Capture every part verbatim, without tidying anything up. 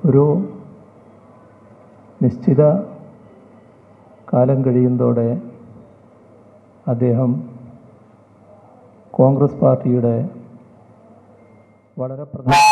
ഒരു നിശ്ചിത കാലം കഴിയുന്നതോടെ അദ്ദേഹം കോൺഗ്രസ് പാർട്ടിയുടെ വളരെ പ്രധാന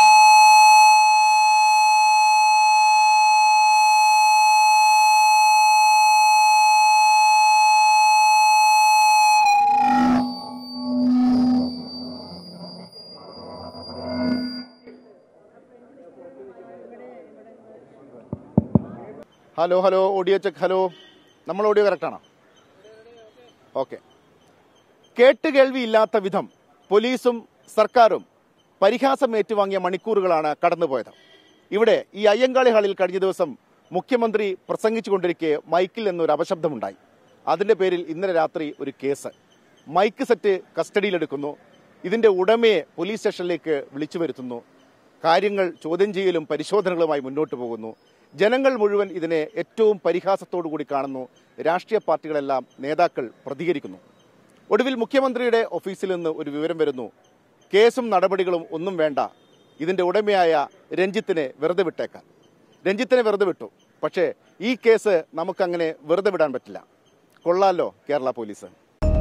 hello hello audio check. Hello, നമ്മൾ ഓഡിയോ കറക്റ്റാണോ? ഓക്കെ. കേട്ടുകേൾവിയില്ലാത്ത വിധം പോലീസും സർക്കാരും പരിഹാസം ഏറ്റുവാങ്ങിയ മണിക്കൂറുകളാണ് കടന്നുപോയത്. ഇവിടെ ഈ അയ്യങ്കാളി ഹാളിൽ കഴിഞ്ഞ ദിവസം മുഖ്യമന്ത്രി പ്രസംഗിച്ചുകൊണ്ടിരിക്കെ മൈക്കിൽ നിന്നൊരു അപശബ്ദമുണ്ടായി. അതിൻ്റെ പേരിൽ ഇന്നലെ രാത്രി ഒരു കേസ്. Mic set കസ്റ്റഡിയിലെടുക്കുന്നു. ഇതിൻ്റെ ഉടമയെ പോലീസ് സ്റ്റേഷനിലേക്ക് വിളിച്ചു വരുത്തുന്നു. കാര്യങ്ങൾ ചോദ്യം ചെയ്യലും പരിശോധനകളുമായി മുന്നോട്ട് പോകുന്നു. ജനങ്ങൾ മുഴുവൻ ഇതിനെ ഏറ്റവും പരിഹാസത്തോടു കൂടി കാണുന്നു. രാഷ്ട്രീയ പാർട്ടികളെല്ലാം, നേതാക്കൾ പ്രതികരിക്കുന്നു. ഒടുവിൽ മുഖ്യമന്ത്രിയുടെ ഓഫീസിൽ നിന്ന് ഒരു വിവരം വരുന്നു. കേസും നടപടികളും ഒന്നും വേണ്ട, ഇതിൻ്റെ ഉടമയായ രഞ്ജിത്തിനെ വെറുതെ വിട്ടേക്കാൻ. രഞ്ജിത്തിനെ വെറുതെ വിട്ടു. പക്ഷേ ഈ കേസ് നമുക്കങ്ങനെ വെറുതെ വിടാൻ പറ്റില്ല. കൊള്ളാലോ കേരള പോലീസ്.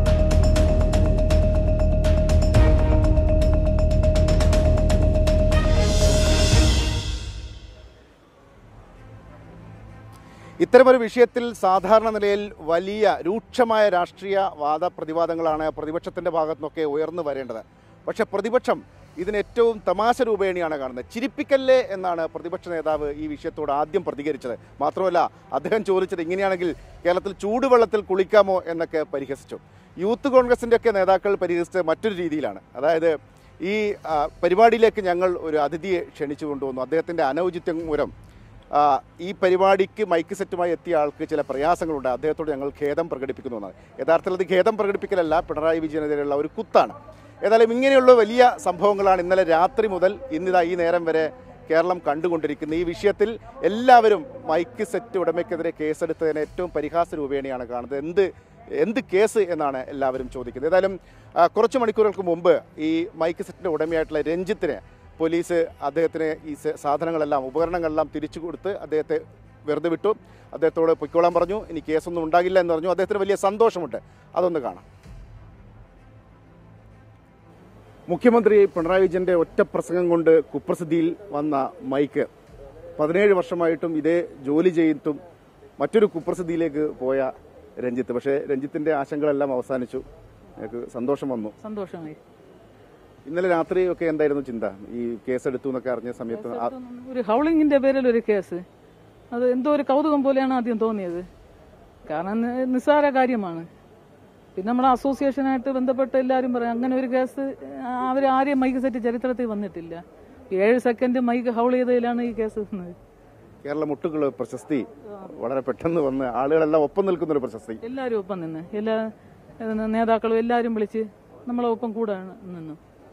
ഇത്തരമൊരു വിഷയത്തിൽ സാധാരണ നിലയിൽ വലിയ രൂക്ഷമായ രാഷ്ട്രീയ വാദപ്രതിവാദങ്ങളാണ് പ്രതിപക്ഷത്തിൻ്റെ ഭാഗത്തു നിന്നൊക്കെ ഉയർന്നു വരേണ്ടത്. പക്ഷേ പ്രതിപക്ഷം ഇതിന് ഏറ്റവും തമാശ രൂപേണിയാണ് കാണുന്നത്. ചിരിപ്പിക്കല്ലേ എന്നാണ് പ്രതിപക്ഷ നേതാവ് ഈ വിഷയത്തോട് ആദ്യം പ്രതികരിച്ചത്. മാത്രമല്ല, അദ്ദേഹം ചോദിച്ചത് ഇങ്ങനെയാണെങ്കിൽ കേരളത്തിൽ ചൂടുവെള്ളത്തിൽ കുളിക്കാമോ എന്നൊക്കെ പരിഹസിച്ചു. യൂത്ത് കോൺഗ്രസിൻ്റെ ഒക്കെ നേതാക്കൾ പരിഹസിച്ചത് മറ്റൊരു രീതിയിലാണ്. അതായത്, ഈ പരിപാടിയിലേക്ക് ഞങ്ങൾ ഒരു അതിഥിയെ ക്ഷണിച്ചു കൊണ്ടുവന്നു. അദ്ദേഹത്തിൻ്റെ അനൗചിത്യം മൂലം ഈ പരിപാടിക്ക് മൈക്ക് സെറ്റുമായി എത്തിയ ആൾക്ക് ചില പ്രയാസങ്ങളുണ്ട്. അദ്ദേഹത്തോട് ഞങ്ങൾ ഖേദം പ്രകടിപ്പിക്കുന്നു എന്നാണ്. യഥാർത്ഥത്തിൽ അത് ഖേദം പ്രകടിപ്പിക്കലല്ല, പിണറായി വിജയനെതിരെയുള്ള ഒരു കുത്താണ്. ഏതായാലും ഇങ്ങനെയുള്ള വലിയ സംഭവങ്ങളാണ് ഇന്നലെ രാത്രി മുതൽ ഇന്നിതാ ഈ നേരം വരെ കേരളം കണ്ടുകൊണ്ടിരിക്കുന്നത്. ഈ വിഷയത്തിൽ എല്ലാവരും മൈക്ക് സെറ്റ് ഉടമയ്ക്കെതിരെ കേസെടുത്തതിന് ഏറ്റവും പരിഹാസ രൂപേണയാണ് കാണുന്നത്. എന്ത് എന്ത് കേസ് എന്നാണ് എല്ലാവരും ചോദിക്കുന്നത്. ഏതായാലും കുറച്ച് മണിക്കൂറുകൾക്ക് മുമ്പ് ഈ മൈക്ക് സെറ്റിൻ്റെ ഉടമയായിട്ടുള്ള രഞ്ജിത്തിനെ പോലീസ് അദ്ദേഹത്തിന് ഈ സാധനങ്ങളെല്ലാം, ഉപകരണങ്ങളെല്ലാം തിരിച്ചു കൊടുത്ത് അദ്ദേഹത്തെ വെറുതെ വിട്ടു. അദ്ദേഹത്തോട് പൊയ്ക്കോളാൻ പറഞ്ഞു. ഇനി കേസൊന്നും ഉണ്ടാകില്ല എന്ന് പറഞ്ഞു. അദ്ദേഹത്തിന് വലിയ സന്തോഷമുണ്ട്. അതൊന്ന് കാണാം. മുഖ്യമന്ത്രി പിണറായി വിജയന്റെ ഒറ്റ പ്രസംഗം കൊണ്ട് കുപ്രസിദ്ധിയിൽ വന്ന മൈക്ക് പതിനേഴ് വർഷമായിട്ടും ഇതേ ജോലി ചെയ്തിട്ടും മറ്റൊരു കുപ്രസിദ്ധിയിലേക്ക് പോയ രഞ്ജിത്ത്. പക്ഷേ രഞ്ജിത്തിന്റെ ആശങ്കകളെല്ലാം അവസാനിച്ചു. എനിക്ക് സന്തോഷം വന്നു. സന്തോഷമായി. ഇന്നലെ രാത്രി ഒക്കെ എന്തായിരുന്നു ചിന്ത? ഈ കേസ് എടുത്തു എന്നൊക്കെ അറിഞ്ഞ സമയത്ത് ഒരു ഹൗളിങ്ങിന്റെ പേരിൽ ഒരു കേസ്, അത് എന്തോ ഒരു കൗതുകം പോലെയാണ് ആദ്യം തോന്നിയത്. കാരണം നിസ്സാര കാര്യമാണ്. പിന്നെ നമ്മുടെ അസോസിയേഷനായിട്ട് ബന്ധപ്പെട്ട് എല്ലാവരും പറയും അങ്ങനെ ഒരു കേസ് അവർ ആരെയും മൈക്ക് സെറ്റ് ചരിത്രത്തിൽ വന്നിട്ടില്ല. ഏഴ് സെക്കൻഡ് മൈക്ക് ഹൗൾ ചെയ്തതിലാണ് ഈ കേസ് വന്നത്. കേരള മുട്ടുകൾ പ്രശസ്തി വളരെ പെട്ടെന്ന് വന്ന് ആളുകളെല്ലാം ഒപ്പം നിൽക്കുന്ന ഒരു പ്രശസ്തി. എല്ലാവരും ഒപ്പം നിന്ന്, എല്ലാ നേതാക്കളും എല്ലാവരും വിളിച്ച് നമ്മളെ ഒപ്പം കൂടെ നിന്നു.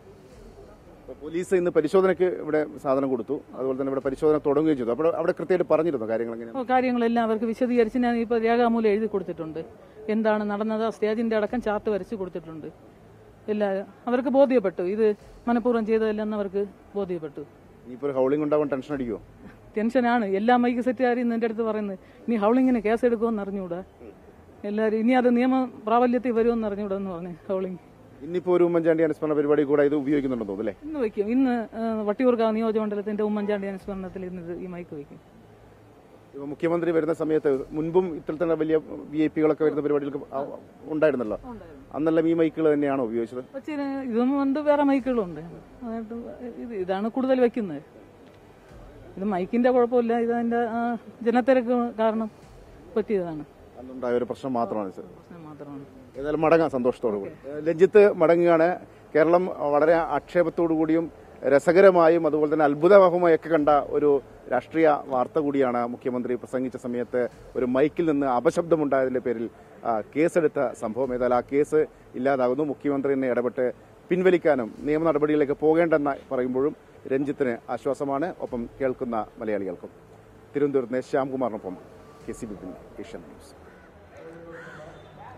പോലീസ് ഇന്ന് പരിശോധനയ്ക്ക് ഇവിടെ സാധനം കൊടുത്തു. അതുപോലെ തന്നെ ഇവിടെ പരിശോധന തുടങ്ങുകയും ചെയ്തു. അപ്പോൾ അവിടെ കൃത്യമായിട്ട് പറഞ്ഞിരുന്നു കാര്യങ്ങൾ എങ്ങനെയാണ്? കാര്യങ്ങളെല്ലാം അവർക്ക് വിശദീകരിച്ച് ഞാൻ ഇപ്പോൾ രേഖാമൂലം എഴുതി കൊടുത്തിട്ടുണ്ട്. എന്താണ് നടന്നത്, സ്റ്റേജിന്റെ അടക്കം ചാർട്ട് വരച്ച് കൊടുത്തിട്ടുണ്ട്. എല്ലാ അവർക്ക് ബോധ്യപ്പെട്ടു. ഇത് മനഃപൂർവ്വം ചെയ്തതല്ലെന്ന് അവർക്ക് ബോധ്യപ്പെട്ടു. ഇനിയിപ്പോൾ ഹൗളിംഗ് ഉണ്ടാവാൻ ടെൻഷൻ അടിക്കുമോ? ടെൻഷനാണ്. എല്ലാ മൈക്ക് സെറ്റുകാരും എൻ്റെ അടുത്ത് പറയുന്നത് ഇനി ഹൗളിങ്ങിന് കേസ് എടുക്കുമെന്ന് അറിഞ്ഞുകൂടാ. എല്ലാവരും ഇനി അത് നിയമ പ്രാബല്യത്തിൽ വരുമെന്ന് അറിഞ്ഞുകൂടാ എന്ന് പറഞ്ഞു. ഹൗളിംഗ് ഇന്നിപ്പോ ഒരു ഉമ്മൻചാണ്ടി അനുസ്മരണ പരിപാടി കൂടെ ഇത് ഉപയോഗിക്കുന്നുണ്ടെന്ന് തോന്നുന്നു അല്ലേ? ഇന്ന് വയ്ക്കും. ഇന്ന് വട്ടിയൂർക്കാവ് നിയോജകമണ്ഡലത്തിന്റെ ഉമ്മൻചാണ്ടി അനുസ്മരണത്തിൽ ഇന്ന് ഈ മൈക്ക് വയ്ക്കും. ഇപ്പൊ മുഖ്യമന്ത്രി വരുന്ന സമയത്ത് മുൻപും ഇത്തരത്തിലുള്ള വലിയ വി ഐ പികളൊക്കെ വരുന്ന പരിപാടികൾക്ക് ഉണ്ടായിരുന്നല്ലോ. അന്നെല്ലാം ഈ മൈക്കുകൾ തന്നെയാണോ ഉപയോഗിച്ചത്? ഇതും ഉണ്ട്, വേറെ മൈക്കുകളുണ്ട്. ഇത് ഇതാണ് കൂടുതൽ വെക്കുന്നത്. ഇത് മൈക്കിന്റെ കുഴപ്പമില്ല, ഇത് അതിന്റെ ജനത്തിരക്ക് കാരണം പറ്റിയതാണ്. അന്നുണ്ടായ ഒരു പ്രശ്നം മാത്രമാണ്. പ്രശ്നം മാത്രമാണ്. ഏതായാലും മടങ്ങാം സന്തോഷത്തോടു കൂടി. രഞ്ജിത്ത് മടങ്ങുകയാണ്. കേരളം വളരെ ആക്ഷേപത്തോടു കൂടിയും രസകരമായും അതുപോലെ തന്നെ അത്ഭുതമായുമൊക്കെ കണ്ട ഒരു രാഷ്ട്രീയ വാർത്ത കൂടിയാണ് മുഖ്യമന്ത്രി പ്രസംഗിച്ച സമയത്ത് ഒരു മൈക്കിൽ നിന്ന് അപശബ്ദമുണ്ടായതിന്റെ പേരിൽ കേസെടുത്ത സംഭവം. ഏതായാലും ആ കേസ് ഇല്ലാതാകുന്നു. മുഖ്യമന്ത്രി തന്നെ ഇടപെട്ട് പിൻവലിക്കാനും നിയമ നടപടികളിലേക്ക് പോകേണ്ടെന്ന് പറയുമ്പോഴും രഞ്ജിത്തിന് ആശ്വാസമാണ്. ഒപ്പം കേൾക്കുന്ന മലയാളികൾക്കും. തിരുവനന്തപുരത്ത് നിന്ന് ശ്യാംകുമാറിനൊപ്പം K C B Asian news.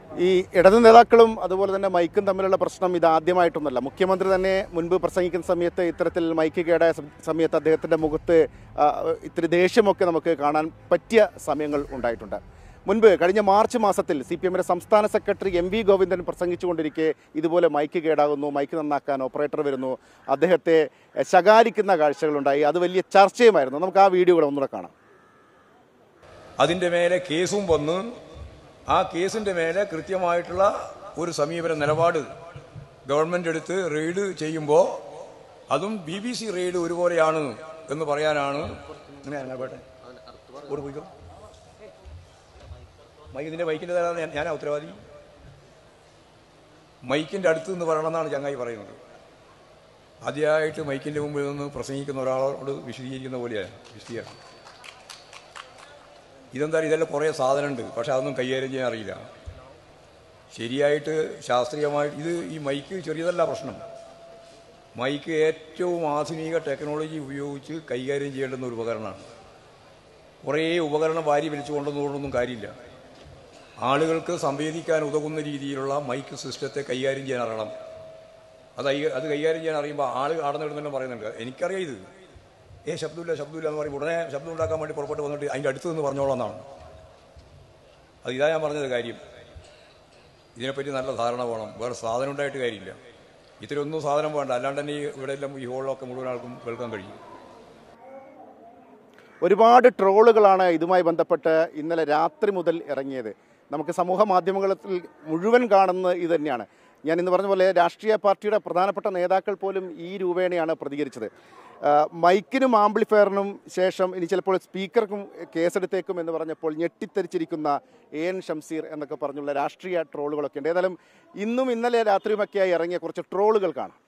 ഈ ഇടത് നേതാക്കളും അതുപോലെ തന്നെ മൈക്കും തമ്മിലുള്ള പ്രശ്നം ഇതാദ്യമായിട്ടൊന്നുമല്ല. മുഖ്യമന്ത്രി തന്നെ മുൻപ് പ്രസംഗിക്കുന്ന സമയത്ത് ഇത്തരത്തിൽ മൈക്ക് കേടായ സമയത്ത് അദ്ദേഹത്തിൻ്റെ മുഖത്ത് ഇത്തിരി ദേഷ്യമൊക്കെ നമുക്ക് കാണാൻ പറ്റിയ സമയങ്ങൾ ഉണ്ടായിട്ടുണ്ട്. മുൻപ് കഴിഞ്ഞ മാർച്ച് മാസത്തിൽ സി പി എമ്മിൻ്റെ സംസ്ഥാന സെക്രട്ടറി എം വി ഗോവിന്ദൻ പ്രസംഗിച്ചുകൊണ്ടിരിക്കെ ഇതുപോലെ മൈക്ക് കേടാകുന്നു, മൈക്ക് നന്നാക്കാൻ ഓപ്പറേറ്റർ വരുന്നു, അദ്ദേഹത്തെ ശകാരിക്കുന്ന കാഴ്ചകളുണ്ടായി. അത് വലിയ ചർച്ചയുമായിരുന്നു. നമുക്ക് ആ വീഡിയോ കൂടെ ഒന്നുകൂടെ കാണാം. അതിൻ്റെ മേലെ കേസും വന്ന് ആ കേസിൻ്റെ മേലെ കൃത്യമായിട്ടുള്ള ഒരു സമീപന നിലപാട് ഗവൺമെൻറ് എടുത്ത് റെയ്ഡ് ചെയ്യുമ്പോൾ അതും ബി ബി സി റെയ്ഡ് ഒരുപോലെയാണ് എന്ന് പറയാനാണ്. മൈക്കിൻ്റെ മൈക്കിൻ്റെ തരാതെ ഞാനാ ഉത്തരവാദി. മൈക്കിൻ്റെ അടുത്ത് നിന്ന് പറയണമെന്നാണ് ചങ്ങായി പറയുന്നത്. ആദ്യമായിട്ട് മൈക്കിൻ്റെ മുമ്പിൽ നിന്ന് പ്രസംഗിക്കുന്ന ഒരാളോട് വിശദീകരിക്കുന്ന പോലെയാണ് വിശദീകരണം. ഇതെന്താ, ഇതെല്ലാം കുറേ സാധനമുണ്ട്, പക്ഷെ അതൊന്നും കൈകാര്യം ചെയ്യാൻ അറിയില്ല ശരിയായിട്ട് ശാസ്ത്രീയമായിട്ട്. ഇത് ഈ മൈക്ക് ചെറിയതല്ല പ്രശ്നം. മൈക്ക് ഏറ്റവും ആധുനിക ടെക്നോളജി ഉപയോഗിച്ച് കൈകാര്യം ചെയ്യേണ്ടുന്ന ഒരു ഉപകരണമാണ്. കുറേ ഉപകരണം വാരി വലിച്ചു കൊണ്ടുവന്നുകൊണ്ടൊന്നും കാര്യമില്ല. ആളുകൾക്ക് സംവേദിക്കാൻ ഉതകുന്ന രീതിയിലുള്ള മൈക്ക് സിസ്റ്റത്തെ കൈകാര്യം ചെയ്യാൻ അറിയണം. അത് അത് കൈകാര്യം ചെയ്യാൻ അറിയുമ്പോൾ ആൾ ആടുന്നിടുന്നെല്ലാം പറയുന്നുണ്ട്. എനിക്കറിയാം ഇത് ഏ ശബ്ദമില്ല ശബ്ദമില്ല എന്ന് പറയുമ്പോൾ ഉടനെ ശബ്ദം ഉണ്ടാക്കാൻ വേണ്ടി പുറപ്പെട്ട് വന്നിട്ട് അതിൻ്റെ അടുത്ത് നിന്ന് പറഞ്ഞോളാം എന്നാണ്. അത് ഇതാ ഞാൻ പറഞ്ഞത് കാര്യം. ഇതിനെപ്പറ്റി നല്ല ധാരണ വേണം. വേറെ സാധനം ഉണ്ടായിട്ട് കാര്യമില്ല. ഇത്രയൊന്നും സാധനം വേണ്ട, അല്ലാണ്ട് തന്നെ ഈ ഇവിടെ എല്ലാം ഈ ഹോളിലൊക്കെ മുഴുവൻ ആൾക്കും കേൾക്കാൻ കഴിയും. ഒരുപാട് ട്രോളുകളാണ് ഇതുമായി ബന്ധപ്പെട്ട് ഇന്നലെ രാത്രി മുതൽ ഇറങ്ങിയത്. നമുക്ക് സമൂഹ മാധ്യമങ്ങളിൽ മുഴുവൻ കാണുന്നത് ഇത് തന്നെയാണ്. ഞാൻ ഇന്ന് പറഞ്ഞ പോലെ രാഷ്ട്രീയ പാർട്ടിയുടെ പ്രധാനപ്പെട്ട നേതാക്കൾ പോലും ഈ രൂപേണയാണ് പ്രതികരിച്ചത്. മൈക്കിനും ആംപ്ലിഫയറിനും ശേഷം ഇനി ചിലപ്പോൾ സ്പീക്കർക്കും കേസെടുത്തേക്കും എന്ന് പറഞ്ഞപ്പോൾ ഞെട്ടിത്തെറിച്ചിരിക്കുന്ന എ എൻ ഷംസീർ എന്നൊക്കെ പറഞ്ഞുള്ള രാഷ്ട്രീയ ട്രോളുകളൊക്കെ ഉണ്ട്. ഏതായാലും ഇന്നും ഇന്നലെ രാത്രിയുമൊക്കെയായി ഇറങ്ങിയ കുറച്ച് ട്രോളുകൾ കാണാം.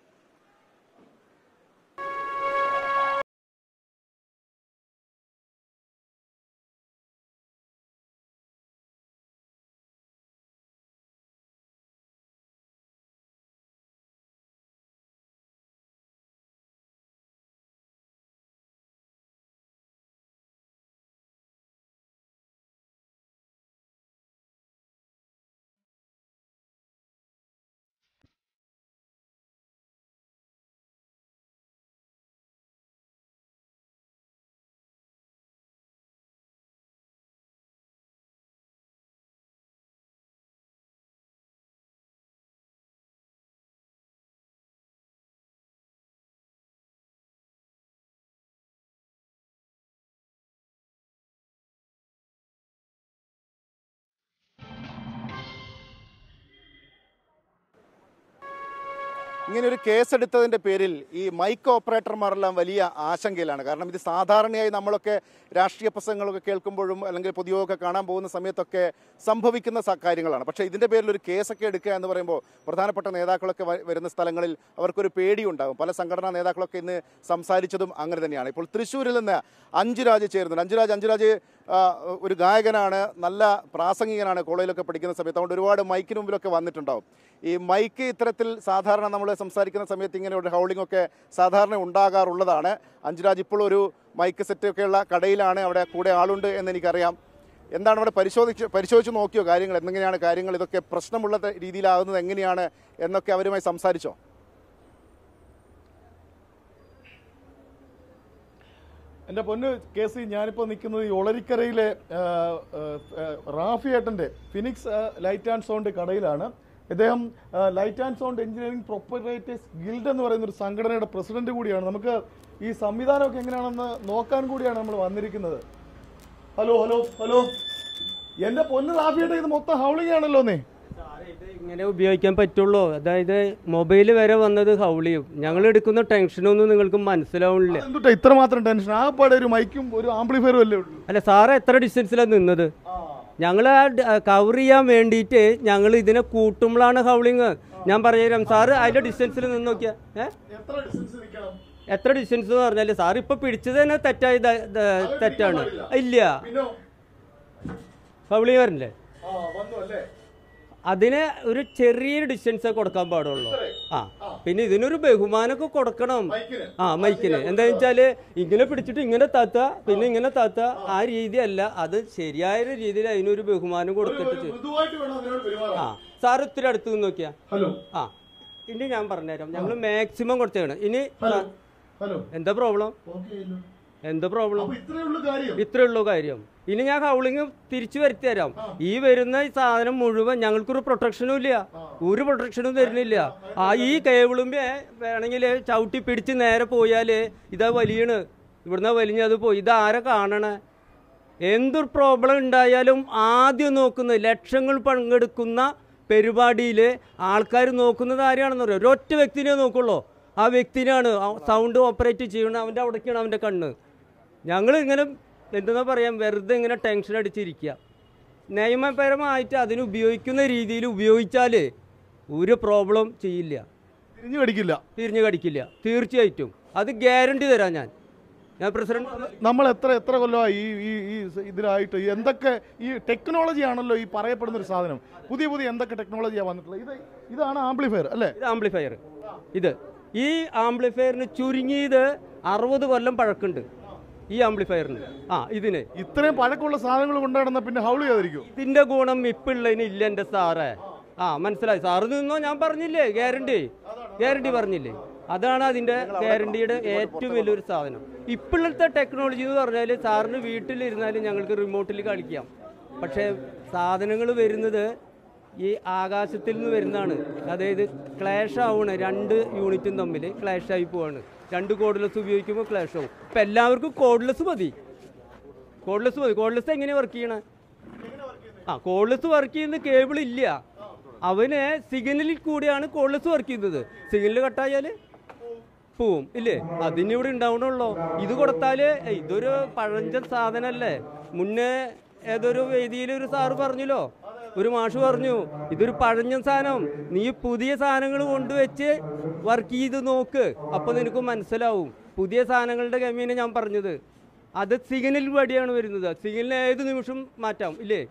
ഇങ്ങനെ ഒരു കേസെടുത്തതിൻ്റെ പേരിൽ ഈ മൈക്ക് ഓപ്പറേറ്റർമാരെല്ലാം വലിയ ആശങ്കയിലാണ്. കാരണം ഇത് സാധാരണയായി നമ്മളൊക്കെ രാഷ്ട്രീയ പ്രസംഗങ്ങളൊക്കെ കേൾക്കുമ്പോഴും അല്ലെങ്കിൽ പൊതുയോഗമൊക്കെ കാണാൻ പോകുന്ന സമയത്തൊക്കെ സംഭവിക്കുന്ന കാര്യങ്ങളാണ്. പക്ഷേ ഇതിൻ്റെ പേരിൽ ഒരു കേസൊക്കെ എടുക്കുക എന്ന് പറയുമ്പോൾ പ്രധാനപ്പെട്ട നേതാക്കളൊക്കെ വരുന്ന സ്ഥലങ്ങളിൽ അവർക്കൊരു പേടിയുണ്ടാകും. പല സംഘടനാ നേതാക്കളൊക്കെ ഇന്ന് സംസാരിച്ചതും അങ്ങനെ തന്നെയാണ്. ഇപ്പോൾ തൃശ്ശൂരിൽ നിന്ന് അഞ്ജുരാജ് ചേരുന്നുണ്ട്. അഞ്ജുരാജ് അഞ്ജുരാജ് ഒരു ഗായകനാണ്, നല്ല പ്രാസംഗികനാണ്, കോളേജിലൊക്കെ പഠിക്കുന്ന സമയത്ത്. അതുകൊണ്ട് ഒരുപാട് മൈക്കിന് മുമ്പിലൊക്കെ വന്നിട്ടുണ്ടാവും. ഈ മൈക്ക് ഇത്തരത്തിൽ സാധാരണ നമ്മൾ സംസാരിക്കുന്ന സമയത്ത് ഇങ്ങനെ ഒരു ഹൗളിംഗ് ഒക്കെ സാധാരണ ഉണ്ടാകാറുള്ളതാണ്. അഞ്ജുരാജ് ഇപ്പോൾ ഒരു മൈക്ക് സെറ്റൊക്കെയുള്ള കടയിലാണ്, അവിടെ കൂടെ ആളുണ്ട് എന്ന് എനിക്കറിയാം. എന്താണ് അവിടെ പരിശോധിച്ച് പരിശോധിച്ച് നോക്കിയോ കാര്യങ്ങൾ? എന്തെങ്ങനെയാണ് കാര്യങ്ങൾ? ഇതൊക്കെ പ്രശ്നമുള്ള രീതിയിലാകുന്നത് എങ്ങനെയാണ് എന്നൊക്കെ അവരുമായി സംസാരിച്ചോ? എൻ്റെ പൊന്ന് കേസി, ഞാനിപ്പോൾ നിൽക്കുന്നത് ഈ ഒളരിക്കരയിലെ റാഫിയേട്ടൻ്റെ ഫിനിക്സ് ലൈറ്റ് ആൻഡ് സൗണ്ട് കടയിലാണ്. ഇദ്ദേഹം light and sound engineering proprietors guild എന്ന് പറയുന്ന ഒരു സംഘടനയുടെ പ്രസിഡന്റ് കൂടിയാണ്. നമുക്ക് ഈ സംവിധാനമൊക്കെ എങ്ങനെയാണെന്ന് നോക്കാൻ കൂടിയാണ് നമ്മൾ വന്നിരിക്കുന്നത്. ഹലോ ഹലോ ഹലോ എൻ്റെ പൊന്ന് റാഫിയേട്ട, ഇത് മൊത്തം ഹൗളിംഗ് ആണല്ലോ. നീ ഇങ്ങനെ ഉപയോഗിക്കാൻ പറ്റുള്ളൂ. അതായത് മൊബൈൽ വരെ വന്നത് ഹൗളിയും. ഞങ്ങൾ എടുക്കുന്ന ടെൻഷനൊന്നും നിങ്ങൾക്ക് മനസ്സിലാവുന്നില്ല. എന്തുട്ടാ ഇത്രമാത്രം ടെൻഷൻ? ആകപ്പാടെ ഒരു മൈക്കും ഒരു ആംപ്ലിഫയറും അല്ലേ ഉള്ളൂ. അല്ല സാറ് എത്ര ഡിസ്റ്റൻസിലാണ് നിന്നത്? ഞങ്ങൾ കവർ ചെയ്യാൻ വേണ്ടിയിട്ട് ഞങ്ങൾ ഇതിനെ കൂട്ടുമ്പോഴാണ് ഹൗളിങ്. ഞാൻ പറഞ്ഞുതരാം സാറ്, അതിന്റെ ഡിസ്റ്റൻസിൽ നിന്ന് നോക്കിയാ എത്ര ഡിസ്റ്റൻസ് എന്ന് പറഞ്ഞാല് സാർ ഇപ്പൊ പിടിച്ചത് തന്നെ തെറ്റായ തെറ്റാണ്. ഇല്ല, ഹൗളിങ് വരണ്ടേ? അതിന് ഒരു ചെറിയൊരു ഡിസ്റ്റൻസ് കൊടുക്കാൻ പാടുള്ളൂ. ആ പിന്നെ ഇതിനൊരു ബഹുമാനമൊക്കെ കൊടുക്കണം. ആ മൈക്കിന് എന്താ വെച്ചാല് ഇങ്ങനെ പിടിച്ചിട്ട് ഇങ്ങനെ താത്ത പിന്നെ ഇങ്ങനെ താത്ത ആ രീതിയല്ല, അത് ശരിയായ രീതിയിൽ അതിനൊരു ബഹുമാനം കൊടുത്തിട്ട്. ആ സാർ ഒത്തിരി അടുത്ത് നിന്ന് നോക്കിയാ. ആ ഇനി ഞാൻ പറഞ്ഞുതരാം, ഞങ്ങൾ മാക്സിമം കൊടുത്തേണ്. ഇനി എന്താ പ്രോബ്ലം? എന്താ പ്രോബ്ലം? ഇത്രേ ഉള്ളൂ കാര്യം. ഇനി ഞാൻ ഹൗളിങ് തിരിച്ചു വരുത്തി തരാം. ഈ വരുന്ന ഈ സാധനം മുഴുവൻ ഞങ്ങൾക്കൊരു പ്രൊട്ടക്ഷനും ഇല്ല, ഒരു പ്രൊട്ടക്ഷനും തരുന്നില്ല. ആ ഈ കേബിളുമ്പേ വേണമെങ്കിൽ ചവിട്ടി പിടിച്ച് നേരെ പോയാൽ ഇതാ വലിയണ്, ഇവിടുന്ന് വലിഞ്ഞത് പോയി. ഇതാരെ കാണണേ? എന്തൊരു പ്രോബ്ലം ഉണ്ടായാലും ആദ്യം നോക്കുന്നത് ലക്ഷങ്ങൾ പങ്കെടുക്കുന്ന പരിപാടിയിൽ ആൾക്കാർ നോക്കുന്നത് ആരെയാണെന്ന് പറയാം, ഒരൊറ്റ വ്യക്തിനെ നോക്കുള്ളൂ. ആ വ്യക്തിനാണ് സൗണ്ട് ഓപ്പറേറ്റ് ചെയ്യണം, അവൻ്റെ അവിടേക്കാണ് അവൻ്റെ കണ്ണ്. ഞങ്ങൾ ഇങ്ങനെ എന്താ പറയാം, വെറുതെ ഇങ്ങനെ ടെൻഷൻ അടിച്ചിരിക്കുക. നിയമപരമായിട്ട് അതിന് ഉപയോഗിക്കുന്ന രീതിയിൽ ഉപയോഗിച്ചാൽ ഒരു പ്രോബ്ലം ചെയ്യില്ല, തിരിഞ്ഞു കടിക്കില്ല തിരിഞ്ഞു കടിക്കില്ല തീർച്ചയായിട്ടും. അത് ഗ്യാരണ്ടി തരാം ഞാൻ ഞാൻ പ്രസിഡന്റ്. നമ്മൾ എത്ര എത്ര കൊല്ലമായി ഈ ഈ ഇതിലായിട്ട് എന്തൊക്കെ ഈ ടെക്നോളജി ആണല്ലോ ഈ പറയപ്പെടുന്ന ഒരു സാധനം. പുതിയ പുതിയ എന്തൊക്കെ ടെക്നോളജിയാണ് വന്നിട്ടുള്ളത്? ഇത് ഇതാണ് ആംപ്ലിഫയർ അല്ലേ? ഇത് ആംപ്ലിഫയർ. ഇത് ഈ ആംപ്ലിഫയറിന് ചുരുങ്ങിയത് അറുപത് കൊല്ലം പഴക്കുണ്ട് ഈ ആംപ്ലിഫയറിന്. ആ ഇതിന് ഇത്രയും പഴക്കമുള്ള സാധനങ്ങൾ കൊണ്ടുനടന്ന പിന്നെ ഹൗൾ ചെയ്യാതിരിക്കും. ഇതിന്റെ ഗുണം ഇപ്പിള്ളതിന് ഇല്ല എൻ്റെ സാറേ. ആ മനസ്സിലായി സാറ് നിന്നോ, ഞാൻ പറഞ്ഞില്ലേ ഗ്യാരണ്ടി ഗ്യാരണ്ടി പറഞ്ഞില്ലേ, അതാണ് അതിൻ്റെ ഗ്യാരണ്ടിയുടെ ഏറ്റവും വലിയൊരു സാധനം. ഇപ്പോഴത്തെ ടെക്നോളജി എന്ന് പറഞ്ഞാൽ സാറിന് വീട്ടിലിരുന്നാലും ഞങ്ങൾക്ക് റിമോട്ടിൽ കളിക്കാം. പക്ഷേ സാധനങ്ങൾ വരുന്നത് ഈ ആകാശത്തിൽ നിന്ന് വരുന്നതാണ്. അതായത് ക്ലാഷ് ആവുകയാണ്, രണ്ട് യൂണിറ്റും തമ്മിൽ ക്ലാഷ് ആയി പോവാണ്. രണ്ട് കോഡ്ലെസ് ഉപയോഗിക്കുമ്പോൾ ക്ലാഷ് ആവും. ഇപ്പം എല്ലാവർക്കും കോഡ്ലെസ് മതി, കോഡ്ലെസ് മതി. കോഡ്ലെസ് എങ്ങനെയാണ് വർക്ക് ചെയ്യണേ? ആ കോഡ്ലെസ് വർക്ക് ചെയ്യുന്ന കേബിൾ ഇല്ല, അവന് സിഗ്നലിൽ കൂടിയാണ് കോഡ്ലെസ് വർക്ക് ചെയ്യുന്നത്. സിഗ്നൽ കട്ടായാൽ പോവും ഇല്ലേ, അതിനിവിടെ ഉണ്ടാവണുള്ളൂ. ഇത് കൊടുത്താൽ ഇതൊരു പഴഞ്ചൻ സാധനമല്ലേ. മുന്നേ ഏതൊരു വേദിയിൽ ഒരു സാറ് പറഞ്ഞല്ലോ, ഒരു മാഷ് പറഞ്ഞു ഇതൊരു പഴഞ്ഞ സാധനം, നീ പുതിയ സാധനങ്ങൾ കൊണ്ടുവച്ച് വർക്ക് ചെയ്ത് നോക്ക്, അപ്പോൾ നിനക്ക് മനസ്സിലാവും. പുതിയ സാധനങ്ങളുടെ കമ്മിയാണ് ഞാൻ പറഞ്ഞത്. അത് സിഗ്നൽ വഴിയാണ് വരുന്നത്. സിഗ്നലിന് ഏത് നിമിഷം മാറ്റാം ഇല്ലേ.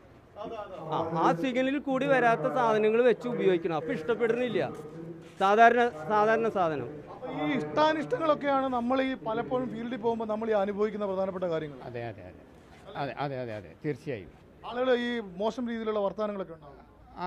ആ ആ സിഗ്നലിൽ കൂടി വരാത്ത സാധനങ്ങൾ വെച്ച് ഉപയോഗിക്കണം. അപ്പോൾ ഇഷ്ടപ്പെടുന്നില്ല സാധാരണ സാധാരണ സാധനം. ഈ ഇഷ്ടാനിഷ്ടങ്ങളൊക്കെയാണ് നമ്മൾ ഈ പലപ്പോഴും ഫീൽഡിൽ പോകുമ്പോൾ നമ്മൾ ഈ അനുഭവിക്കുന്ന പ്രധാനപ്പെട്ട കാര്യങ്ങൾ. അതെ അതെ അതെ അതെ അതെ അതെ അതെ തീർച്ചയായും. ആളുകൾ ഈ മോശം രീതിയിലുള്ള വർത്തമാനങ്ങളൊക്കെ ഉണ്ടാവും. ആ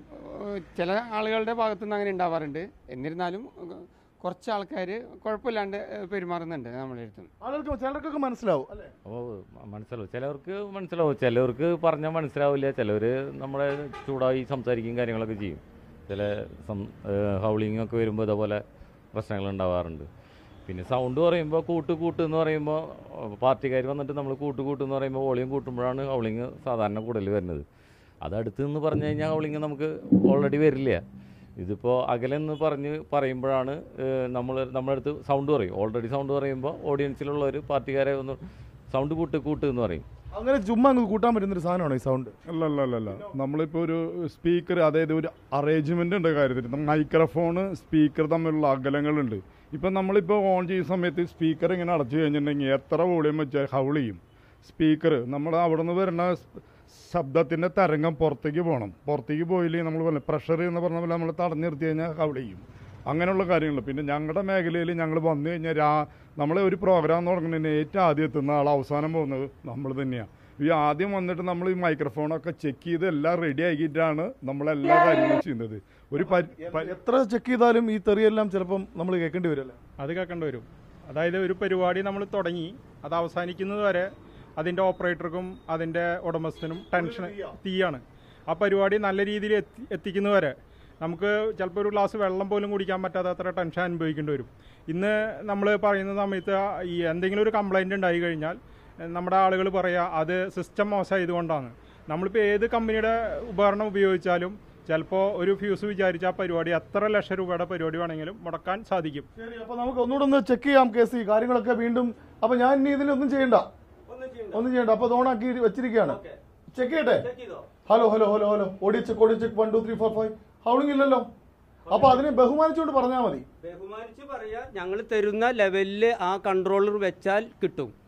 ചില ആളുകളുടെ ഭാഗത്തുനിന്ന് അങ്ങനെ ഉണ്ടാവാറുണ്ട്. എന്നിരുന്നാലും കുറച്ച് ആൾക്കാർ കുഴപ്പമില്ലാണ്ട് പെരുമാറുന്നുണ്ട് നമ്മുടെ അടുത്ത്. ആളുകൾക്ക് ചിലർക്കൊക്കെ മനസ്സിലാവും അല്ലേ? ഓ മനസ്സിലാവും, ചിലവർക്ക് മനസ്സിലാവും, ചിലവർക്ക് പറഞ്ഞാൽ മനസ്സിലാവില്ല. ചിലവർ നമ്മളെ ചൂടായി സംസാരിക്കുകയും കാര്യങ്ങളൊക്കെ ചെയ്യും. ചില സം ഹൗളിംഗ് ഒക്കെ വരുമ്പോൾ ഇതേപോലെ പ്രശ്നങ്ങൾ ഉണ്ടാവാറുണ്ട്. പിന്നെ സൗണ്ട് പറയുമ്പോൾ കൂട്ട് കൂട്ട് എന്ന് പറയുമ്പോൾ പാർട്ടിക്കാർ വന്നിട്ട് നമ്മൾ കൂട്ട് കൂട്ട് എന്ന് പറയുമ്പോൾ വോളിയം കൂട്ടുമ്പോഴാണ് ഹൗളിങ് സാധാരണ കൂടുതൽ വരുന്നത്. അത് അടുത്ത് നിന്ന് പറഞ്ഞു കഴിഞ്ഞാൽ ഹൗളിങ് നമുക്ക് ഓൾറെഡി വരില്ല. ഇതിപ്പോൾ അകലെന്ന് പറഞ്ഞ് പറയുമ്പോഴാണ് നമ്മൾ നമ്മുടെ അടുത്ത് സൗണ്ട് പറയും. ഓൾറെഡി സൗണ്ട് പറയുമ്പോൾ ഓഡിയൻസിലുള്ളവർ പാർട്ടിക്കാരെ ഒന്ന് സൗണ്ട് കൂട്ട് കൂട്ട് എന്ന് പറയും. അങ്ങനെ ചുമ്മാ അങ്ങ് കൂട്ടാൻ പറ്റുന്നൊരു സാധനമാണോ ഈ സൗണ്ട്? അല്ല അല്ല അല്ല അല്ല നമ്മളിപ്പോൾ ഒരു സ്പീക്കർ, അതായത് ഒരു അറേഞ്ച്മെൻറ്റിൻ്റെ കാര്യത്തിൽ മൈക്രോഫോണ് സ്പീക്കർ തമ്മിലുള്ള അകലങ്ങളുണ്ട്. ഇപ്പം നമ്മളിപ്പോൾ ഓൺ ചെയ്യുന്ന സമയത്ത് സ്പീക്കർ ഇങ്ങനെ അടച്ചു കഴിഞ്ഞിട്ടുണ്ടെങ്കിൽ എത്ര വോളിയം വെച്ചാൽ ഹൗൾ ചെയ്യും. സ്പീക്കർ നമ്മൾ അവിടെ നിന്ന് വരുന്ന ശബ്ദത്തിൻ്റെ തരംഗം പുറത്തേക്ക് പോകണം. പുറത്തേക്ക് പോയില്ലെങ്കിൽ നമ്മൾ പറഞ്ഞ പ്രഷർ എന്ന് പറഞ്ഞ പോലെ നമ്മൾ തടഞ്ഞു നിർത്തി കഴിഞ്ഞാൽ ഹൗൾ ചെയ്യും. അങ്ങനെയുള്ള കാര്യങ്ങൾ. പിന്നെ ഞങ്ങളുടെ മേഖലയിൽ ഞങ്ങൾ വന്നു കഴിഞ്ഞാൽ രാ നമ്മളെ ഒരു പ്രോഗ്രാം തുടങ്ങുന്നതിന് ഏറ്റവും ആദ്യം എത്തുന്ന ആൾ അവസാനം പോകുന്നത് നമ്മൾ തന്നെയാണ്. ഈ ആദ്യം വന്നിട്ട് നമ്മൾ ഈ മൈക്രോഫോണൊക്കെ ചെക്ക് ചെയ്ത് എല്ലാം റെഡി ആക്കിയിട്ടാണ് നമ്മളെല്ലാ കാര്യങ്ങളും ചെയ്യുന്നത്. ഒരു എത്ര ചെക്ക് ചെയ്താലും ഈ തെറിയെല്ലാം ചിലപ്പം നമ്മൾ കേൾക്കേണ്ടി വരുമല്ലേ? അത് കേൾക്കേണ്ടി വരും. അതായത് ഒരു പരിപാടി നമ്മൾ തുടങ്ങി അത് അവസാനിക്കുന്നത് വരെ അതിൻ്റെ ഓപ്പറേറ്റർക്കും അതിൻ്റെ ഉടമസ്ഥനും ടെൻഷൻ തീയാണ്. ആ പരിപാടി നല്ല രീതിയിൽ എത്തി എത്തിക്കുന്നവരെ നമുക്ക് ചിലപ്പോൾ ഒരു ഗ്ലാസ് വെള്ളം പോലും കുടിക്കാൻ പറ്റാത്ത അത്ര ടെൻഷൻ അനുഭവിക്കേണ്ടി വരും. ഇന്ന് നമ്മൾ പറയുന്ന സമയത്ത് ഈ എന്തെങ്കിലും ഒരു കംപ്ലൈൻറ്റ് ഉണ്ടായി കഴിഞ്ഞാൽ നമ്മുടെ ആളുകൾ പറയുക അത് സിസ്റ്റം മോശമായതുകൊണ്ടാണ്. നമ്മളിപ്പോൾ ഏത് കമ്പനിയുടെ ഉപകരണം ഉപയോഗിച്ചാലും ചിലപ്പോൾ ഒരു ഫ്യൂസ് വിചാരിച്ച ആ പരിപാടി എത്ര ലക്ഷം രൂപയുടെ പരിപാടി വേണമെങ്കിലും മുടക്കാൻ സാധിക്കും. ശരി, അപ്പോൾ നമുക്ക് ഒന്നുകൂടെ ഒന്ന് ചെക്ക് ചെയ്യാം കേസ്, ഈ കാര്യങ്ങളൊക്കെ വീണ്ടും. അപ്പോൾ ഞാൻ ഇനി ഇതിലൊന്നും ചെയ്യണ്ട, ഒന്നും ചെയ്യണ്ട. അപ്പോൾ ഓണാക്കി വെച്ചിരിക്കുകയാണ്. ചെക്ക് ചെയ്യട്ടെ. Hello hello hello hello audio check audio check one two three four five. Howling ഇല്ലല്ലോ. അപ്പൊ അതിനെ ബഹുമാനിച്ചുകൊണ്ട് പറഞ്ഞാൽ മതി. ബഹുമാനിച്ച് പറയാ, ഞങ്ങൾ തരുന്ന ലെവലില് ആ കൺട്രോളർ വെച്ചാൽ കിട്ടും.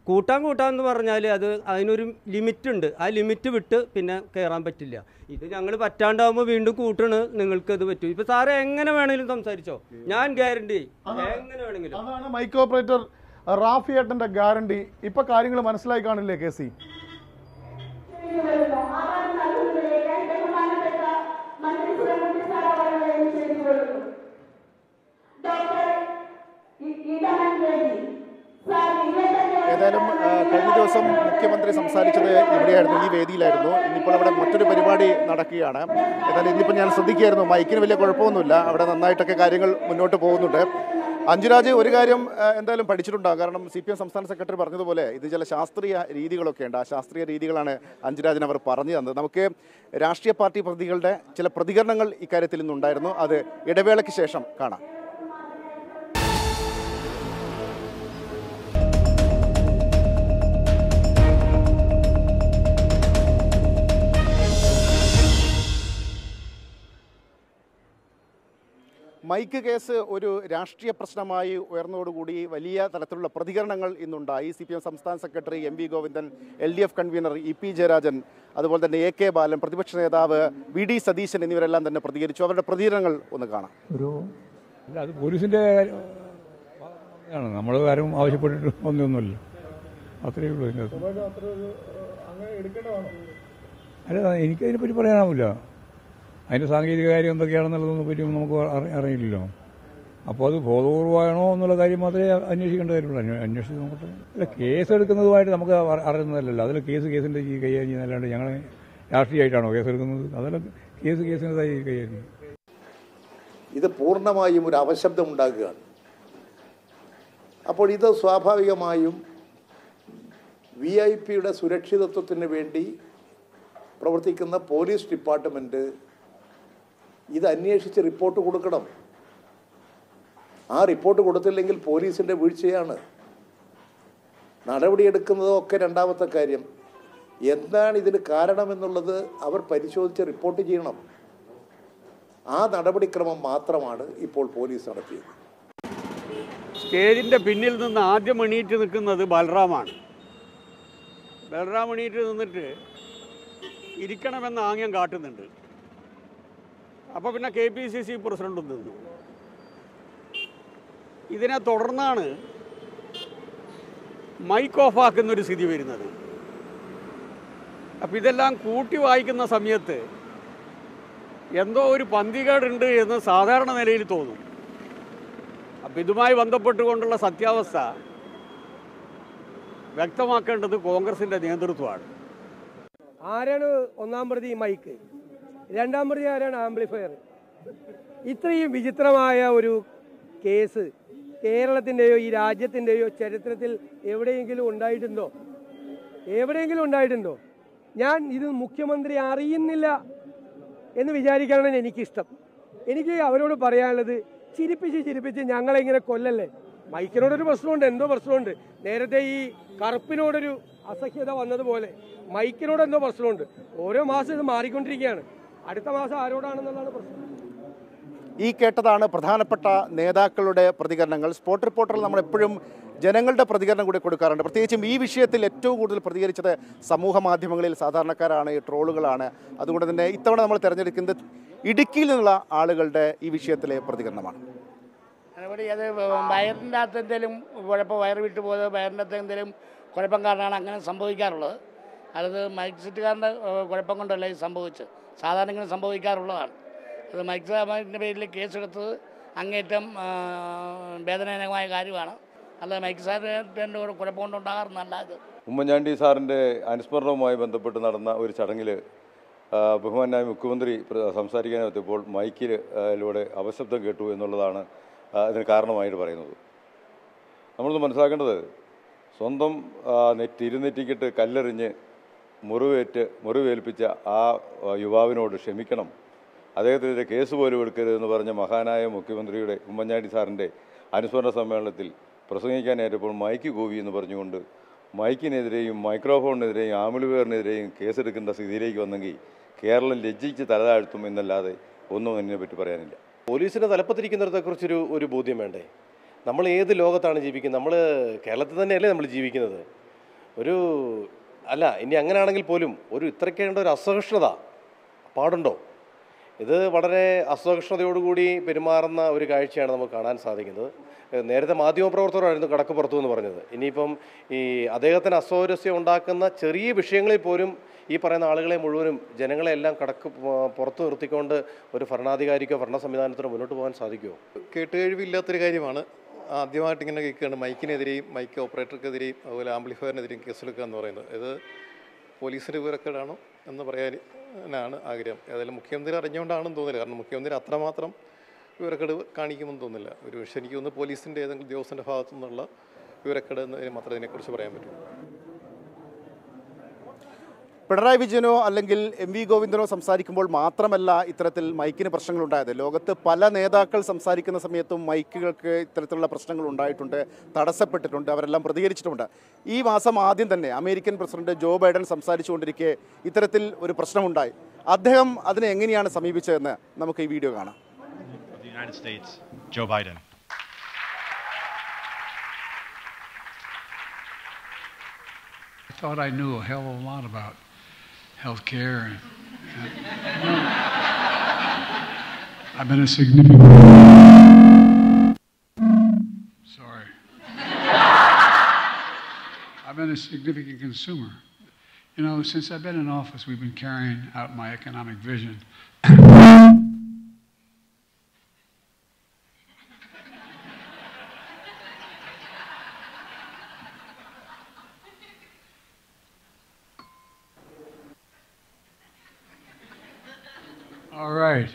കൂട്ടാൻ കൂട്ടാന്ന് പറഞ്ഞാൽ അത് അതിനൊരു ലിമിറ്റ് ഉണ്ട്. ആ ലിമിറ്റ് വിട്ട് പിന്നെ കയറാൻ പറ്റില്ല. ഇത് ഞങ്ങൾ പറ്റാണ്ടാവുമ്പോൾ വീണ്ടും കൂട്ടണ്, നിങ്ങൾക്ക് അത് പറ്റും. ഇപ്പൊ സാറ് എങ്ങനെ വേണമെങ്കിലും സംസാരിച്ചോ, ഞാൻ ഗ്യാരണ്ടി എങ്ങനെ വേണമെങ്കിലും. അതാണ് മൈക്ക് ഓപ്പറേറ്റർ റാഫി ഏട്ടന്റെ ഗ്യാരണ്ടി. ഇപ്പൊ കാര്യങ്ങൾ മനസ്സിലായി കാണില്ലേ കെ സി? ഏതായാലും കഴിഞ്ഞ ദിവസം മുഖ്യമന്ത്രി സംസാരിച്ചത് ഇവിടെയായിരുന്നു, ഈ വേദിയിലായിരുന്നു. ഇന്നിപ്പോൾ അവിടെ മറ്റൊരു പരിപാടി നടക്കുകയാണ്. ഏതായാലും ഇന്നിപ്പോൾ ഞാൻ ശ്രദ്ധിക്കുകയായിരുന്നു, മൈക്കിന് വലിയ കുഴപ്പമൊന്നുമില്ല, അവിടെ നന്നായിട്ടൊക്കെ കാര്യങ്ങൾ മുന്നോട്ട് പോകുന്നുണ്ട്. അഞ്ജുരാജ് ഒരു കാര്യം എന്തായാലും പഠിച്ചിട്ടുണ്ടാകും, കാരണം സി പി എം സംസ്ഥാന സെക്രട്ടറി പറഞ്ഞതുപോലെ ഇത് ചില ശാസ്ത്രീയ രീതികളൊക്കെ ഉണ്ട്. ആ ശാസ്ത്രീയ രീതികളാണ് അഞ്ജുരാജിന് അവർ പറഞ്ഞു തന്നത്. നമുക്ക് രാഷ്ട്രീയ പാർട്ടി പ്രതികളുടെ ചില പ്രതികരണങ്ങൾ ഇക്കാര്യത്തിൽ നിന്നുണ്ടായിരുന്നു, അത് ഇടവേളയ്ക്ക് ശേഷം കാണാം. മൈക്ക് കേസ് ഒരു രാഷ്ട്രീയ പ്രശ്നമായി ഉയർന്നതോടുകൂടി വലിയ തരത്തിലുള്ള പ്രതികരണങ്ങൾ ഇന്നുണ്ടായി. സി പി എം സംസ്ഥാന secretary M V Govindan, L D F convener E P Jayarajan, അതുപോലെ തന്നെ എ കെ ബാലൻ, പ്രതിപക്ഷ നേതാവ് വി ഡി സതീശൻ എന്നിവരെല്ലാം തന്നെ പ്രതികരിച്ചു. അവരുടെ പ്രതികരണങ്ങൾ ഒന്ന് കാണാം. ഒരു അത് പോലീസിൻ്റെ ആണ്, നമ്മൾ ആരും ആവശ്യപ്പെട്ടിട്ട് ഒന്നൊന്നുമില്ല, അത്രയേ ഉള്ളൂ. അല്ല, എനിക്കതിനെപ്പറ്റി പറയാനാവില്ല. അതിൻ്റെ സാങ്കേതിക കാര്യം എന്തൊക്കെയാണെന്നുള്ളതൊന്നും പറ്റി നമുക്ക് അറിയില്ലല്ലോ. അപ്പോൾ അത് ബോധപൂർവമാണോ എന്നുള്ള കാര്യം മാത്രമേ അന്വേഷിക്കേണ്ട കാര്യമുള്ളൂ. അന്വേഷിച്ച് നോക്കട്ടെ. അല്ല, കേസ് എടുക്കുന്നതുമായിട്ട് നമുക്ക് അറിയുന്നതല്ലല്ലോ. അതിൽ കേസ് കേസിൻ്റെ ഈ കൈകാര്യം ചെയ്യുന്നതല്ലാണ്ട് ഞങ്ങൾ രാഷ്ട്രീയമായിട്ടാണോ കേസ് എടുക്കുന്നത്? അതെല്ലാം കേസ് കേസിൻ്റെതായി കൈകാര്യം. ഇത് പൂർണ്ണമായും ഒരു അവശബ്ദം ഉണ്ടാക്കുകയാണ്. അപ്പോൾ ഇത് സ്വാഭാവികമായും വി ഐ പിയുടെ സുരക്ഷിതത്വത്തിന് വേണ്ടി പ്രവർത്തിക്കുന്ന പോലീസ് ഡിപ്പാർട്ട്മെൻറ്റ് ഇത് അന്വേഷിച്ച് റിപ്പോർട്ട് കൊടുക്കണം. ആ റിപ്പോർട്ട് കൊടുത്തില്ലെങ്കിൽ പോലീസിൻ്റെ വീഴ്ചയാണ്. നടപടിയെടുക്കുന്നതൊക്കെ രണ്ടാമത്തെ കാര്യം. എന്താണ് ഇതിന് കാരണമെന്നുള്ളത് അവർ പരിശോധിച്ച് റിപ്പോർട്ട് ചെയ്യണം. ആ നടപടിക്രമം മാത്രമാണ് ഇപ്പോൾ പോലീസ് നടത്തിയത്. സ്റ്റേജിൻ്റെ പിന്നിൽ നിന്ന് ആദ്യം എണീറ്റ് നിൽക്കുന്നത് ബൽറാമാണ്. ബൽറാം എണീറ്റ് നിന്നിട്ട് ഇരിക്കണമെന്ന് ആംഗ്യം കാട്ടുന്നുണ്ട്. അപ്പോൾ പിന്നെ കെ പി സി സി പ്രസിഡന്റും നിന്നു. ഇതിനെ തുടർന്നാണ് മൈക്ക് ഓഫാക്കുന്നൊരു സ്ഥിതി വരുന്നത്. അപ്പോൾ ഇതെല്ലാം കൂട്ടി വായിക്കുന്ന സമയത്ത് എന്തോ ഒരു പന്തികേടുണ്ട് എന്ന് സാധാരണ നിലയിൽ തോന്നും. അപ്പം ഇതുമായി ബന്ധപ്പെട്ടുകൊണ്ടുള്ള സത്യാവസ്ഥ വ്യക്തമാക്കേണ്ടത് കോൺഗ്രസിൻ്റെ നേതൃത്വമാണ്. ആരാണ് ഒന്നാം പ്രതി? മൈക്ക്. രണ്ടാം പ്രതി ആരാണ്? ആംപ്ലിഫയർ. ഇത്രയും വിചിത്രമായ ഒരു കേസ് കേരളത്തിൻ്റെയോ ഈ രാജ്യത്തിൻ്റെയോ ചരിത്രത്തിൽ എവിടെയെങ്കിലും ഉണ്ടായിട്ടുണ്ടോ? എവിടെയെങ്കിലും ഉണ്ടായിട്ടുണ്ടോ? ഞാൻ ഇത് മുഖ്യമന്ത്രി അറിയുന്നില്ല എന്ന് വിചാരിക്കാനാണ് എനിക്കിഷ്ടം. എനിക്ക് അവരോട് പറയാനുള്ളത്, ചിരിപ്പിച്ച് ചിരിപ്പിച്ച് ഞങ്ങളിങ്ങനെ കൊല്ലല്ലേ. മൈക്കിനോടൊരു പ്രശ്നമുണ്ട്, എന്തോ പ്രശ്നമുണ്ട്. നേരത്തെ ഈ കറുപ്പിനോടൊരു അസഹ്യത വന്നതുപോലെ മൈക്കിനോട് എന്തോ പ്രശ്നമുണ്ട്. ഓരോ മാസം ഇത് മാറിക്കൊണ്ടിരിക്കുകയാണ്. അടുത്ത മാസം ആരോടാണെന്നുള്ളതാണ് പ്രശ്നം. ഈ കേട്ടതാണ് പ്രധാനപ്പെട്ട നേതാക്കളുടെ പ്രതികരണങ്ങൾ. സ്പോട്ട് റിപ്പോർട്ടറിൽ നമ്മൾ എപ്പോഴും ജനങ്ങളുടെ പ്രതികരണം കൂടി കൊടുക്കാറുണ്ട്. പ്രത്യേകിച്ചും ഈ വിഷയത്തിൽ ഏറ്റവും കൂടുതൽ പ്രതികരിച്ചത് സമൂഹ മാധ്യമങ്ങളിൽ സാധാരണക്കാരാണ്, ട്രോളുകളാണ്. അതുകൊണ്ട് തന്നെ ഇത്തവണ നമ്മൾ തിരഞ്ഞെടുക്കുന്നത് ഇടുക്കിയിൽ നിന്നുള്ള ആളുകളുടെ ഈ വിഷയത്തിലെ പ്രതികരണമാണ്. നടപടി അത് വയറിൻ്റെ അകത്ത് എന്തെങ്കിലും കുഴപ്പം, വയറ് വിട്ടു പോയത് വയറിൻ്റെ അകത്ത് എന്തെങ്കിലും കുഴപ്പം കാരണമാണ് അങ്ങനെ സംഭവിക്കാറുള്ളത്. അത് മൈക്ക് സെറ്റുകാരൻ്റെ കുഴപ്പം കൊണ്ടല്ല ഇത് സംഭവിച്ചത്. സാധാരണ ഇങ്ങനെ സംഭവിക്കാറുള്ളതാണ്. അത് മൈക്ക് സാറിൻ്റെ പേരിൽ കേസെടുത്തത് അങ്ങേറ്റം വേദനാജനകമായ കാര്യമാണ്. അല്ല, മൈക്ക് സാറിൻ്റെ ഒരു കുഴപ്പം കൊണ്ടുണ്ടാകാറുന്നല്ല ഇത്. ഉമ്മൻചാണ്ടി സാറിൻ്റെ അനുസ്മരണവുമായി ബന്ധപ്പെട്ട് നടന്ന ഒരു ചടങ്ങിൽ ബഹുമാനായ മുഖ്യമന്ത്രി സംസാരിക്കാനെത്തിയപ്പോൾ മൈക്കിലൂടെ അപശബ്ദം കേട്ടു എന്നുള്ളതാണ് അതിന് കാരണമായിട്ട് പറയുന്നത്. നമ്മളൊന്ന് മനസ്സിലാക്കേണ്ടത്, സ്വന്തം നെറ്റ് ഇരുനെറ്റിക്കിട്ട് കല്ലെറിഞ്ഞ് മുറിവേറ്റ് മുറിവേൽപ്പിച്ച ആ യുവാവിനോട് ക്ഷമിക്കണം, അദ്ദേഹത്തിനെതിരെ കേസ് പോലും എടുക്കരുതെന്ന് പറഞ്ഞ മഹാനായ മുഖ്യമന്ത്രിയുടെ ഉമ്മൻചാണ്ടി സാറിൻ്റെ അനുസ്മരണ സമ്മേളനത്തിൽ പ്രസംഗിക്കാനേറ്റപ്പോൾ മൈക്ക് കൂവി എന്ന് പറഞ്ഞുകൊണ്ട് മൈക്കിനെതിരെയും മൈക്രോഫോണിനെതിരെയും ആംപ്ലിഫയറിനെതിരെയും കേസെടുക്കേണ്ട സ്ഥിതിയിലേക്ക് വന്നെങ്കിൽ കേരളം ലജ്ജിച്ച് തലതാഴ്ത്തും എന്നല്ലാതെ ഒന്നും അതിനെപ്പറ്റി പറയാനില്ല. പോലീസിൻ്റെ തലപ്പത്തിരിക്കുന്നിടത്തെക്കുറിച്ചൊരു ഒരു ബോധ്യം വേണ്ടേ? നമ്മൾ ഏത് ലോകത്താണ് ജീവിക്കുന്നത്? നമ്മൾ കേരളത്തിൽ തന്നെയല്ലേ നമ്മൾ ജീവിക്കുന്നത്? ഒരു അല്ല ഇനി അങ്ങനെയാണെങ്കിൽ പോലും ഒരു ഇത്രയ്ക്കേണ്ട ഒരു അസഹിഷ്ണുത പാടുണ്ടോ? ഇത് വളരെ അസഹിഷ്ണുതയോടുകൂടി പെരുമാറുന്ന ഒരു കാഴ്ചയാണ് നമുക്ക് കാണാൻ സാധിക്കുന്നത്. നേരത്തെ മാധ്യമപ്രവർത്തകരായിരുന്നു കടക്ക് പുറത്തു എന്ന് പറഞ്ഞത്. ഇനിയിപ്പം ഈ അദ്ദേഹത്തിന് അസ്വാരസ്യം ഉണ്ടാക്കുന്ന ചെറിയ വിഷയങ്ങളിൽ പോലും ഈ പറയുന്ന ആളുകളെ മുഴുവനും ജനങ്ങളെ എല്ലാം കടക്ക് പുറത്തു നിർത്തിക്കൊണ്ട് ഒരു ഭരണാധികാരിക്കോ ഭരണ സംവിധാനത്തിനോ മുന്നോട്ട് പോകാൻ സാധിക്കുമോ? കേട്ടുകഴിവില്ലാത്തൊരു കാര്യമാണ്. ആദ്യമായിട്ട് ഇങ്ങനെ കേൾക്കുകയാണ് മൈക്കിനെതിരെയും മൈക്ക് ഓപ്പറേറ്റർക്കെതിരെയും അതുപോലെ ആംപ്ലിഫയറിനെതിരെയും കേസെടുക്കുക എന്ന് പറയുന്നത്. ഇത് പോലീസിൻ്റെ വിവരക്കേടാണോ എന്ന് പറയാനാണ് ആഗ്രഹം. ഏതായാലും മുഖ്യമന്ത്രി അറിഞ്ഞുകൊണ്ടാണെന്ന് തോന്നില്ല. കാരണം മുഖ്യമന്ത്രി അത്രമാത്രം വിവരക്കേട് കാണിക്കുമെന്ന് തോന്നുന്നില്ല. ഒരു പക്ഷേ എനിക്ക് തോന്നുന്നു പോലീസിൻ്റെ ഏതെങ്കിലും ഉദ്യോഗസ്ഥൻ്റെ ഭാഗത്തു നിന്നുള്ള വിവരക്കേട് എന്നതിന് മാത്രമേ ഇതിനെക്കുറിച്ച് പറയാൻ പറ്റൂ. പിണറായി വിജയനോ അല്ലെങ്കിൽ എം വി ഗോവിന്ദനോ സംസാരിക്കുമ്പോൾ മാത്രമല്ല ഇത്തരത്തിൽ മൈക്കിന് പ്രശ്നങ്ങളുണ്ടായത്. ലോകത്ത് പല നേതാക്കൾ സംസാരിക്കുന്ന സമയത്തും മൈക്കുകൾക്ക് ഇത്തരത്തിലുള്ള പ്രശ്നങ്ങൾ ഉണ്ടായിട്ടുണ്ട്, തടസ്സപ്പെട്ടിട്ടുണ്ട്, അവരെല്ലാം പ്രതികരിച്ചിട്ടുണ്ട്. ഈ മാസം ആദ്യം തന്നെ അമേരിക്കൻ പ്രസിഡന്റ് ജോ ബൈഡൻ സംസാരിച്ചുകൊണ്ടിരിക്കെ ഇത്തരത്തിൽ ഒരു പ്രശ്നമുണ്ടായി. അദ്ദേഹം അതിനെ എങ്ങനെയാണ് സമീപിച്ചതെന്ന് നമുക്ക് ഈ വീഡിയോ കാണാം. United States, Joe Biden. I thought I knew a hell of a lot about healthcare, and, and I've been a significant. Sorry, I've been a significant consumer. You know, since I've been in office, we've been carrying out my economic vision. All right.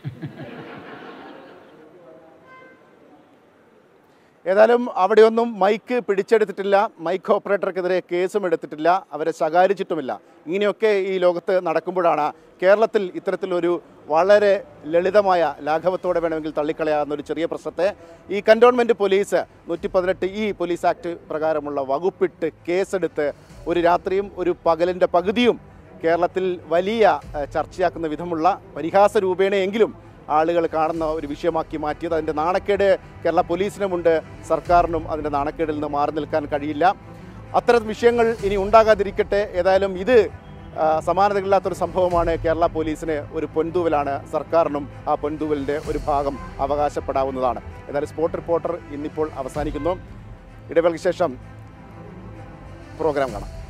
ഏതായാലും അവിടെയൊന്നും mic പിടിച്ചെടുത്തിട്ടില്ല, mic ഓപ്പറേറ്റർക്കെതിരെ കേസും എടുത്തിട്ടില്ല, അവരെ ശകാരിച്ചിട്ടുമില്ല. ഇങ്ങനെയൊക്കെ ഈ ലോകത്ത് നടക്കുമ്പോഴാണ് കേരളത്തിൽ ഇത്തരത്തിലൊരു വളരെ ലളിതമായ ലാഘവത്തോടെ വേണമെങ്കിൽ തള്ളിക്കളയാവുന്ന ഒരു ചെറിയ പ്രശ്നത്തെ ഈ കന്റോൺമെൻറ്റ് പോലീസ് നൂറ്റി പതിനെട്ട് ഈ പോലീസ് ആക്ട് പ്രകാരമുള്ള വകുപ്പിട്ട് കേസെടുത്ത് ഒരു രാത്രിയും ഒരു പകലിൻ്റെ പകുതിയും കേരളത്തിൽ വലിയ ചർച്ചയാക്കുന്ന വിധമുള്ള പരിഹാസ രൂപേണയെങ്കിലും ആളുകൾ കാണുന്ന ഒരു വിഷയമാക്കി മാറ്റിയത്. അതിൻ്റെ നാണക്കേട് കേരള പോലീസിനുമുണ്ട്, സർക്കാരിനും അതിൻ്റെ നാണക്കേടിൽ നിന്ന് മാറി നിൽക്കാൻ കഴിയില്ല. അത്തരം വിഷയങ്ങൾ ഇനി ഉണ്ടാകാതിരിക്കട്ടെ. ഏതായാലും ഇത് സമാനതകളില്ലാത്തൊരു സംഭവമാണ്. കേരള പോലീസിന് ഒരു പൊൻതൂവലാണ്, സർക്കാരിനും ആ പൊൻതൂവലിൻ്റെ ഒരു ഭാഗം അവകാശപ്പെടാവുന്നതാണ്. ഏതായാലും സ്പോട്ട് റിപ്പോർട്ടർ ഇന്നിപ്പോൾ അവസാനിക്കുന്നു. ഇടവേളയ്ക്ക് ശേഷം പ്രോഗ്രാം കാണാം.